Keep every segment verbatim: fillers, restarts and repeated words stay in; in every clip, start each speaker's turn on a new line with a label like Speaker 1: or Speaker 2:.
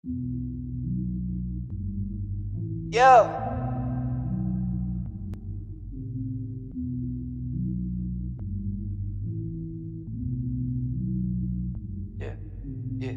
Speaker 1: Yeah. Yeah. Yeah.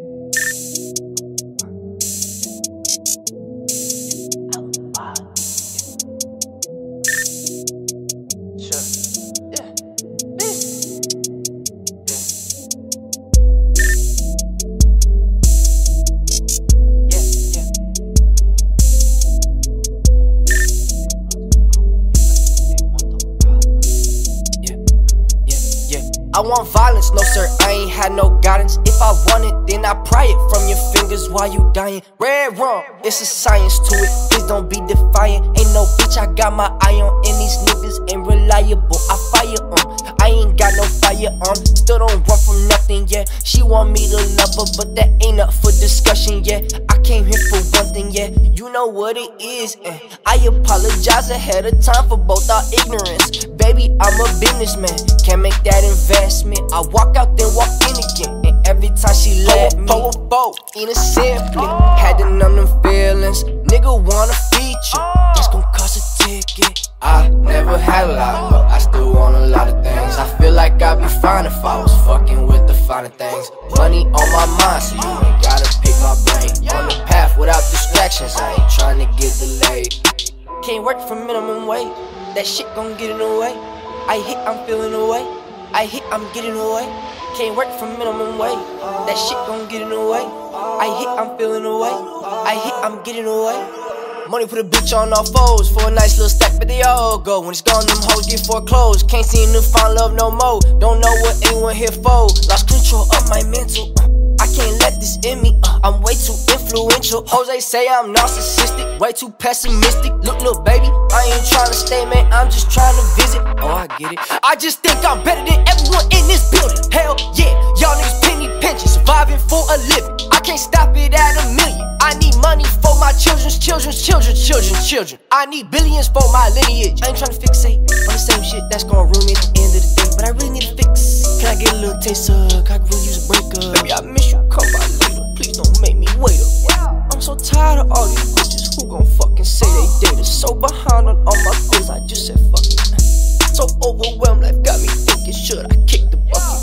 Speaker 1: I want violence, no sir, I ain't had no guidance. If I want it, then I pry it from your fingers while you dying. Red rum, it's a science to it, please don't be defiant. Ain't no bitch, I got my eye on, and these niggas ain't reliable. I fire on, I ain't got no firearm, still don't run from nothing, yeah. She want me to love her, but that ain't up for discussion, yeah. I came here for one thing, yeah, you know what it is, eh. I apologize ahead of time for both our ignorance. Baby, I'm a businessman, can't make that investment. I walk out, then walk in again, and every time she let me Power boat, innocently, had to numb them feelings. Nigga wanna feature, that's gon' cost a ticket. I never had a lot, but I still want a lot of things. I feel like I'd be fine if I was fucking with the finer things. Money on my mind, so you ain't gotta pick my brain. On the path without distractions, I ain't trying to get delayed. Can't work for minimum wage, that shit gon' get in the way. I hit, I'm feeling away. I hit, I'm getting away. Can't work for minimum wage, that shit gon' get in the way. I hit, I'm feeling away. I hit, I'm getting away. Money put a bitch on all foes for a nice little stack, but they all go. When it's gone, them hoes get foreclosed. Can't see a new found love no more. Don't know what anyone here for. Lost control of my mental. Uh, I can't let this in me. Uh, I'm way too influential. Jose say I'm narcissistic, way too pessimistic. Look, look, baby, I ain't trying to stay, man. I'm just trying to visit. Oh, I get it. I just think I'm better than everyone in this building. Hell yeah, y'all niggas penny pinching, surviving for a living. I can't stop it at a million. I need money for my children's children's children, children, children. I need billions for my lineage. I ain't trying to fixate on the same shit that's gonna ruin me at the end of the day, but I really need a fix. Can I get a little taste of? Can I really use a breakup? Baby, I miss you, come by later. Please don't make me wait up. I'm so tired of all these bitches who gon' fucking say they date us. So behind on all my goals, I just said fuck it. So overwhelmed, life got me thinking, should I kick the bucket?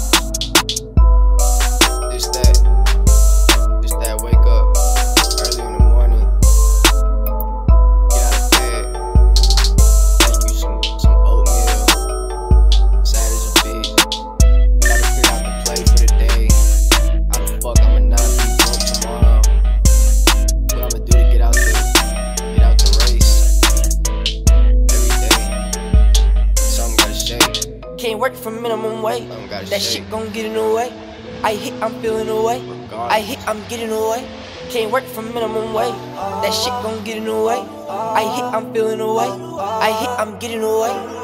Speaker 1: This that, this that wake up early in the morning, get out of bed, make you some, some oatmeal, sad as a bitch, gotta figure out the play for the day. How the fuck I'ma not be broke tomorrow? What I'ma do to get out the, get out the race every day? Something gotta shake. Can't work for minimum wage, that shit gon' get in the way. I hit, I'm feeling away. I hit, I'm getting away. Can't work for minimum wage, that shit gon' get in the way. I hit, I'm feeling away. I hit, I'm getting away.